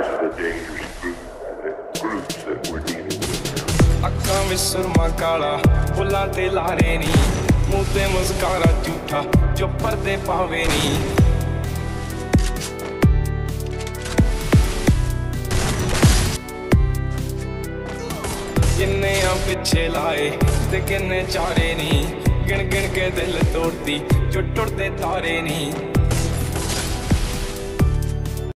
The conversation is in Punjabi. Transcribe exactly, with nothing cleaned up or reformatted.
are the dangerous groups, groups that we're dealing with. ਅੱਖਾਂ ਵਿੱਚ ਸੁਰਮਾ ਕਾਲਾ ਬੁੱਲਾਂ ਤੇ ਲਾਰੇ ਨੀ ਮੂੰਹ ਤੇ ਮੁਸਕਾਰਾ ਝੂਠਾ ਜੋ ਪਰਦੇ ਪਾਵੇ ਨੀ ਕਿੰਨੇ ਆ ਪਿੱਛੇ ਲਾਏ ਤੇ ਕਿੰਨੇ ਚਾਰੇ ਨੀ ਗਿਣ ਗਿਣ ਕੇ ਦਿਲ ਤੋੜਦੀ ਜੋ ਟੁੱਟਦੇ ਤਾਰੇ ਨੀ